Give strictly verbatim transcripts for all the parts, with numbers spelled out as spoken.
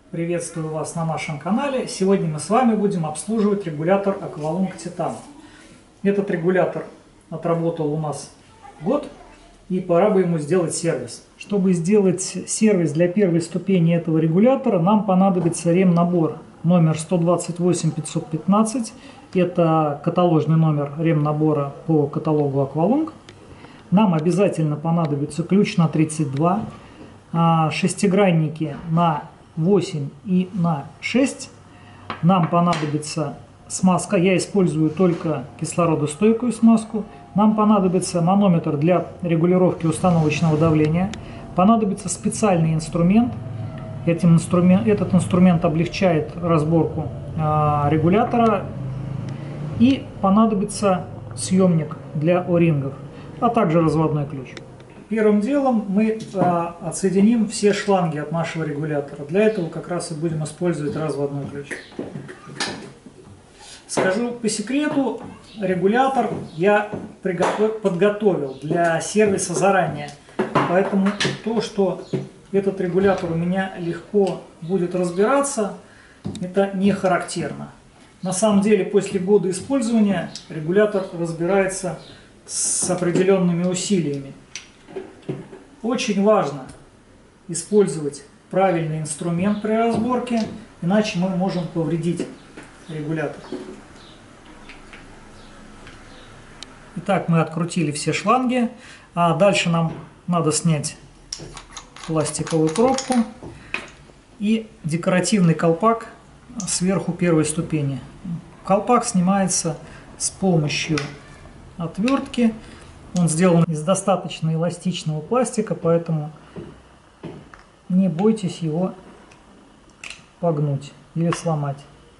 Приветствую вас на нашем канале. Сегодня мы с вами будем обслуживать регулятор Aqualung Titan. Этот регулятор отработал у нас год, и пора бы ему сделать сервис. Чтобы сделать сервис для первой ступени этого регулятора, нам понадобится ремнабор номер сто двадцать восемь пятьсот пятнадцать. Это каталожный номер ремнабора по каталогу Aqualung. Нам обязательно понадобится ключ на тридцать два, шестигранники на восемь и на шесть. Нам понадобится смазка. Я использую только кислородостойкую смазку. Нам понадобится манометр для регулировки установочного давления. Понадобится специальный инструмент. Этим инструмент этот инструмент облегчает разборку э, регулятора. И понадобится съемник для о-рингов, а также разводной ключ. Первым делом мы а, отсоединим все шланги от нашего регулятора. Для этого как раз и будем использовать разводной ключ. Скажу по секрету, регулятор я подготовил для сервиса заранее. Поэтому то, что этот регулятор у меня легко будет разбираться, это не характерно. На самом деле, после года использования регулятор разбирается с определенными усилиями. Очень важно использовать правильный инструмент при разборке, иначе мы можем повредить регулятор. Итак, мы открутили все шланги, а дальше нам надо снять пластиковую пробку и декоративный колпак сверху первой ступени. Колпак снимается с помощью отвертки. Он сделан из достаточно эластичного пластика, поэтому не бойтесь его погнуть или сломать.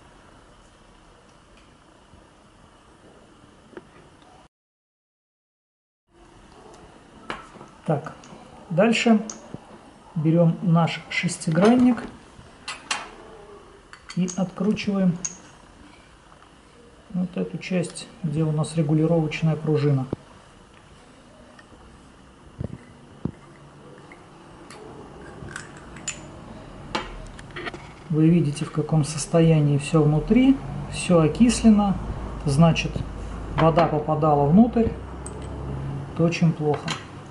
Так, дальше берем наш шестигранник и откручиваем вот эту часть, где у нас регулировочная пружина. Вы видите, в каком состоянии все внутри, все окислено, значит, вода попадала внутрь, это очень плохо.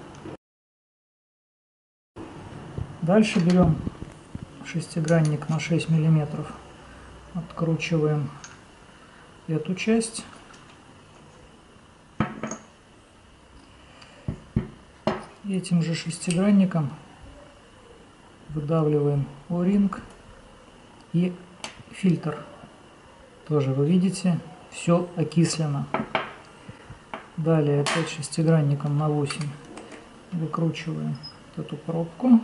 Дальше берем шестигранник на шесть миллиметров, откручиваем эту часть. И этим же шестигранником выдавливаем о-ринг и фильтр. Тоже вы видите, все окислено. Далее опять шестигранником на восемь выкручиваем вот эту пробку.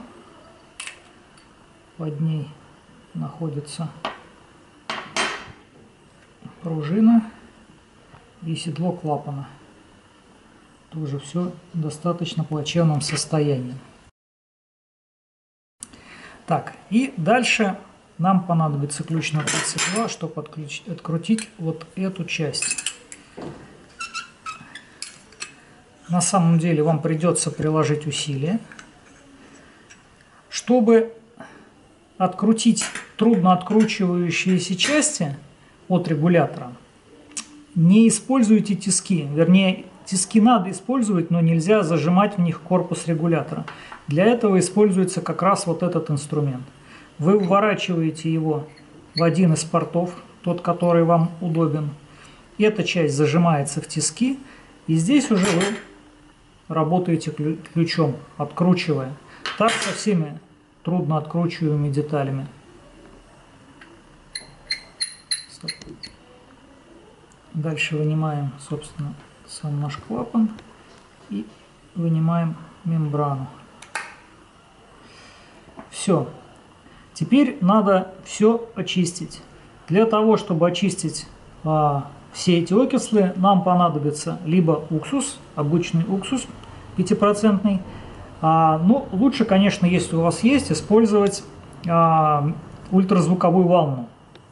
Под ней находится пружина и седло клапана. Тоже все в достаточно плачевном состоянии. Так, и дальше нам понадобится ключ на тридцать два, чтобы отключить, открутить вот эту часть. На самом деле вам придется приложить усилия. Чтобы открутить трудно откручивающиеся части от регулятора, не используйте тиски. Вернее, тиски надо использовать, но нельзя зажимать в них корпус регулятора. Для этого используется как раз вот этот инструмент. Вы вворачиваете его в один из портов, тот, который вам удобен. Эта часть зажимается в тиски, и здесь уже вы работаете ключом, откручивая. Так со всеми трудно откручиваемыми деталями. Дальше вынимаем, собственно, сам наш клапан и вынимаем мембрану. Все. Теперь надо все очистить. Для того, чтобы очистить а, все эти окислы, нам понадобится либо уксус, обычный уксус пятипроцентный. А, ну, лучше, конечно, если у вас есть, использовать а, ультразвуковую ванну.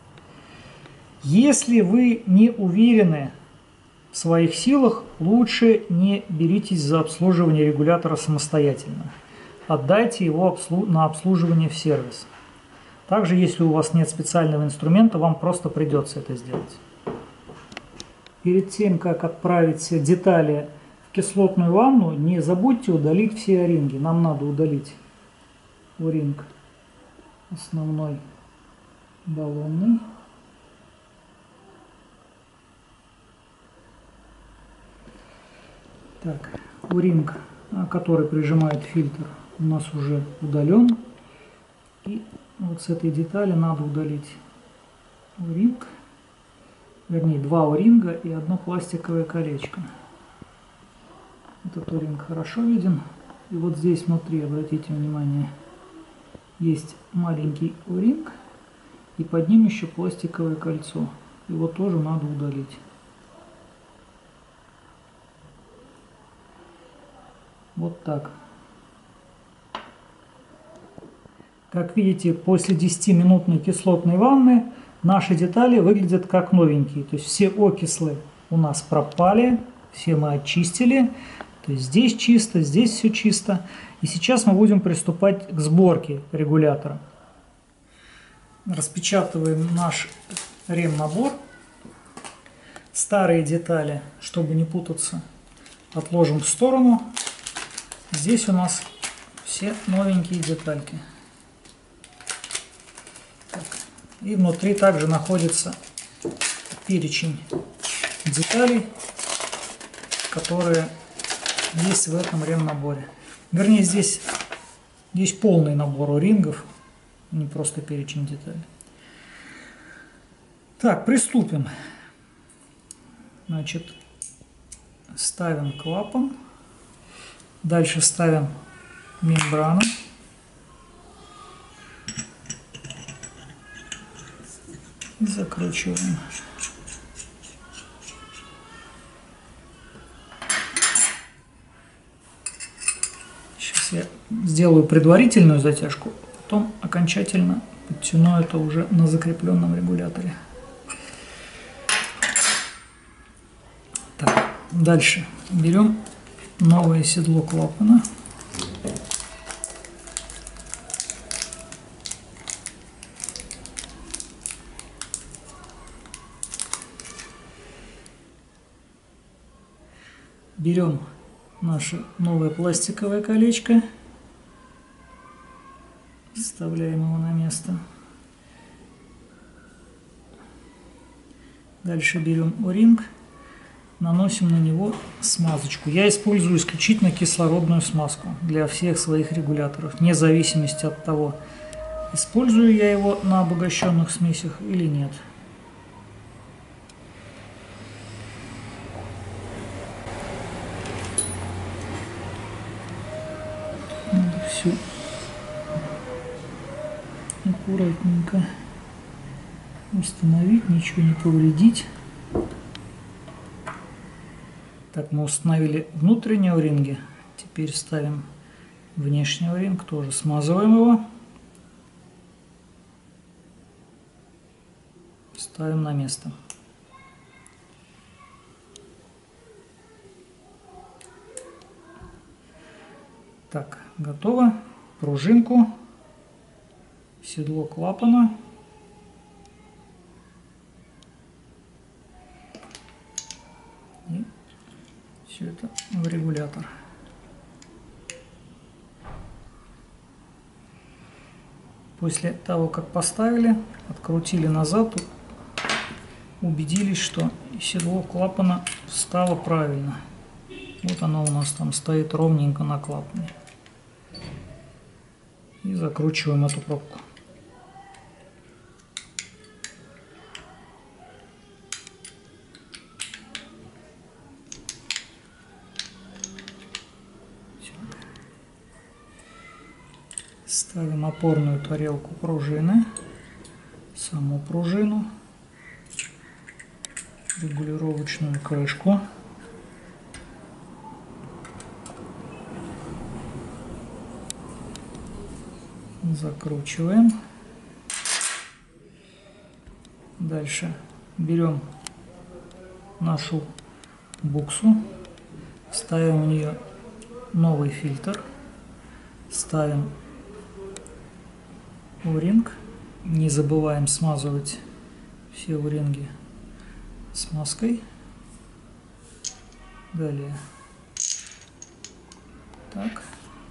Если вы не уверены в своих силах, лучше не беритесь за обслуживание регулятора самостоятельно. Отдайте его на обслуживание в сервис. Также, если у вас нет специального инструмента, вам просто придется это сделать. Перед тем, как отправить детали в кислотную ванну, не забудьте удалить все о-ринги. Нам надо удалить о-ринг основной баллонный. Так, о-ринг, который прижимает фильтр, у нас уже удален. И вот с этой детали надо удалить о-ринг. Вернее, два о-ринга и одно пластиковое колечко. Этот о-ринг хорошо виден. И вот здесь внутри, обратите внимание, есть маленький о-ринг. И под ним еще пластиковое кольцо. Его тоже надо удалить. Вот так. Как видите, после десятиминутной кислотной ванны наши детали выглядят как новенькие. То есть все окислы у нас пропали, все мы очистили. То есть здесь чисто, здесь все чисто. И сейчас мы будем приступать к сборке регулятора. Распечатываем наш ремнабор. Старые детали, чтобы не путаться, отложим в сторону. Здесь у нас все новенькие детальки. Так. И внутри также находится перечень деталей, которые есть в этом ремнаборе. Вернее, здесь, здесь полный набор о-рингов, не просто перечень деталей. Так, приступим. Значит, ставим клапан. Дальше ставим мембрану. И закручиваем. Сейчас я сделаю предварительную затяжку, потом окончательно подтяну это уже на закрепленном регуляторе. Так, дальше берем новое седло клапана. Берем наше новое пластиковое колечко, вставляем его на место. Дальше берем о-ринг, наносим на него смазочку. Я использую исключительно кислородную смазку для всех своих регуляторов, вне зависимости от того, использую я его на обогащенных смесях или нет. Надо все аккуратненько установить, ничего не повредить. Так, мы установили внутренние о-ринги. Теперь ставим внешний о-ринг, тоже смазываем его. Ставим на место. Так, готово. Пружинку, седло клапана. И все это в регулятор. После того, как поставили, открутили назад, убедились, что седло клапана встало правильно. Вот оно у нас там стоит ровненько на клапане. И закручиваем эту пробку. Ставим опорную тарелку пружины, саму пружину, регулировочную крышку. Закручиваем. Дальше берем нашу буксу, ставим в нее новый фильтр, ставим о-ринг Не забываем смазывать все о-ринги смазкой. Далее. Так.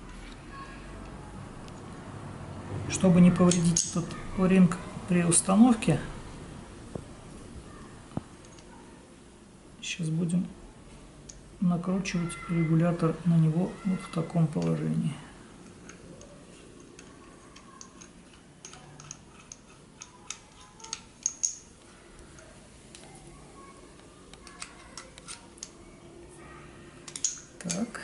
Чтобы не повредить этот о-ринг при установке, сейчас будем накручивать регулятор на него вот в таком положении. Так.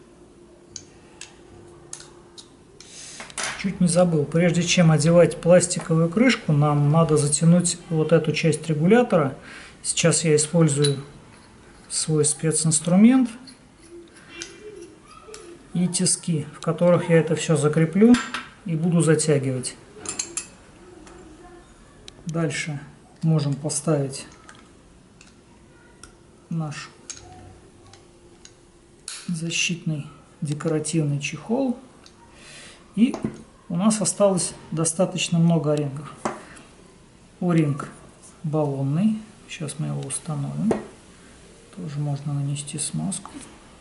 Чуть не забыл, прежде чем одевать пластиковую крышку, нам надо затянуть вот эту часть регулятора. Сейчас я использую свой специнструмент и тиски, в которых я это все закреплю и буду затягивать. Дальше можем поставить наш защитный декоративный чехол. И у нас осталось достаточно много о-рингов. О-ринг баллонный. Сейчас мы его установим. Тоже можно нанести смазку.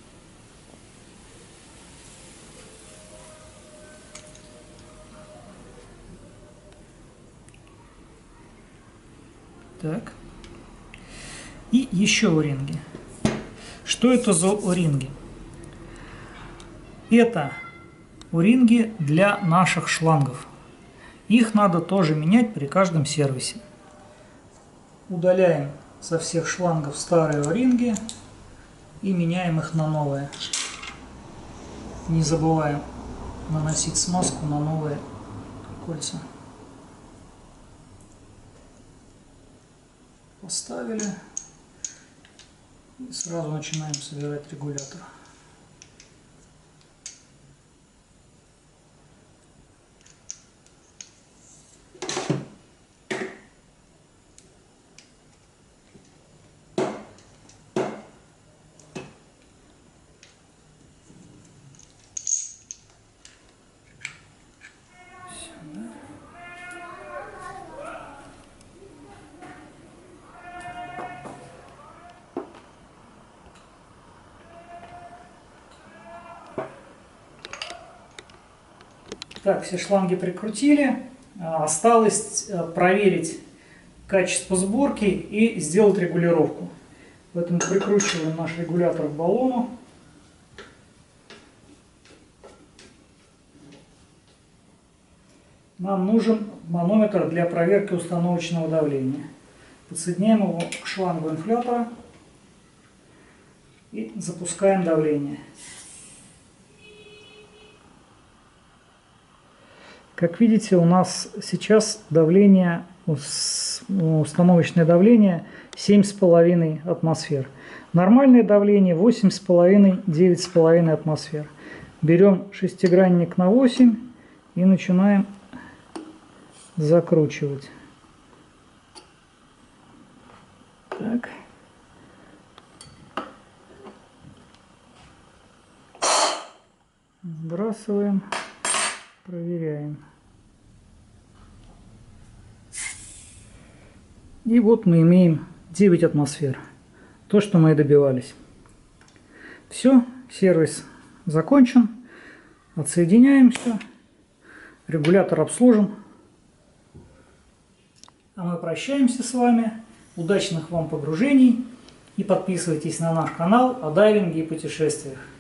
Так. И еще о-ринги. Что это за о-ринги? Это о-ринги для наших шлангов. Их надо тоже менять при каждом сервисе. Удаляем со всех шлангов старые о-ринги и меняем их на новые. Не забываем наносить смазку на новые кольца. Поставили и сразу начинаем собирать регулятор. Так, все шланги прикрутили. Осталось проверить качество сборки и сделать регулировку. Поэтому прикручиваем наш регулятор к баллону. Нам нужен манометр для проверки установочного давления. Подсоединяем его к шлангу инфлятора и запускаем давление. Как видите, у нас сейчас давление, установочное давление семь с половиной атмосфер. Нормальное давление восемь с половиной — девять с половиной атмосфер. Берем шестигранник на восемь и начинаем закручивать. Так. Сбрасываем, проверяем. И вот мы имеем девять атмосфер. То, что мы и добивались. Все, сервис закончен. Отсоединяем все. Регулятор обслужен. А мы прощаемся с вами. Удачных вам погружений. И подписывайтесь на наш канал о дайвинге и путешествиях.